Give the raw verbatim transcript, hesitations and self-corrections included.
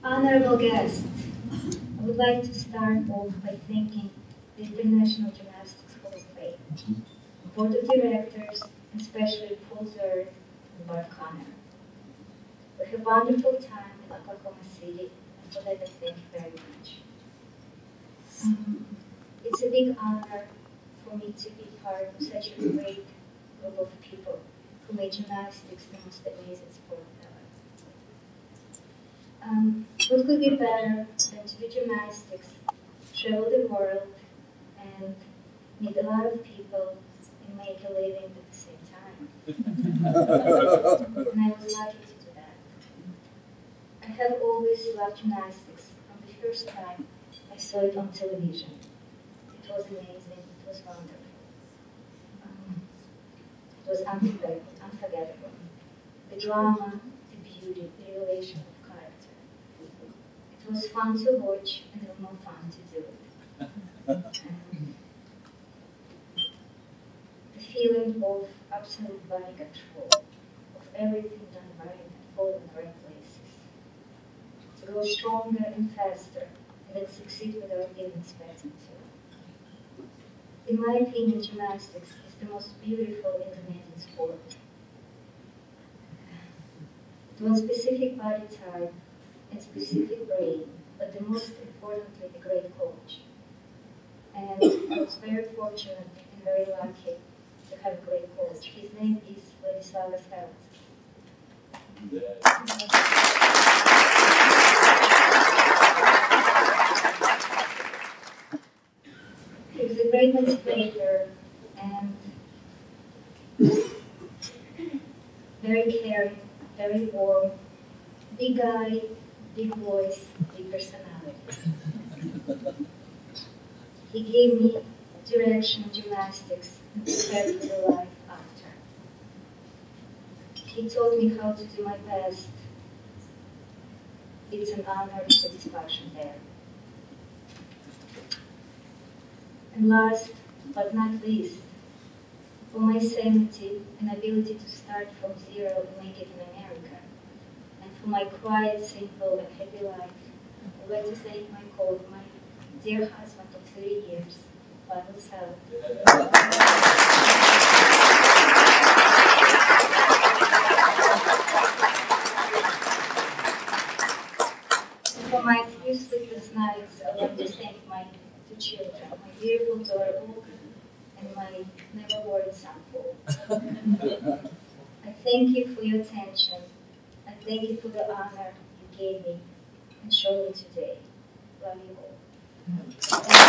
Honorable guests, I would like to start off by thanking the International Gymnastics Hall of Fame, Board of Directors, and especially Paul Zerd and Barb Connor. We had a wonderful time in Oklahoma City, and for that I thank you very much. Um, it's a big honor for me to be part of such a great group of people who made gymnastics the most amazing sport ever. Um, what could be better than to do gymnastics, travel the world, and meet a lot of people and make a living at the same time? And I was lucky to do that. I have always loved gymnastics from the first time I saw it on television. It was amazing, it was wonderful. Um, it was unforgettable, unforgettable. The drama, the beauty, the revelation of character. It was fun to watch and even more fun to do it. Um, the feeling of absolute body control, of everything done right and fall in the right places. To grow stronger and faster, and then succeed without even expecting to. In my opinion, gymnastics is the most beautiful and demanding sport. It was specific body type and specific brain, but the most importantly, a great coach. And I was very fortunate and very lucky to have a great coach. His name is Vladislav Feld. He was a great motivator and very caring, very warm, big guy, big voice, big personality. He gave me direction in gymnastics and prepared for the life after. He taught me how to do my best. It's an honor and satisfaction there. And last but not least, for my sanity and ability to start from zero and make it in America, and for my quiet, simple, and happy life, I'd like to thank my coach, my dear husband of thirty years, Pavel Sal. For my few sleepless nights, I'd like to thank my two children, my beautiful daughter Olga and my never worried son Paul. I thank you for your attention. I thank you for the honor you gave me and showed me today. Love you all.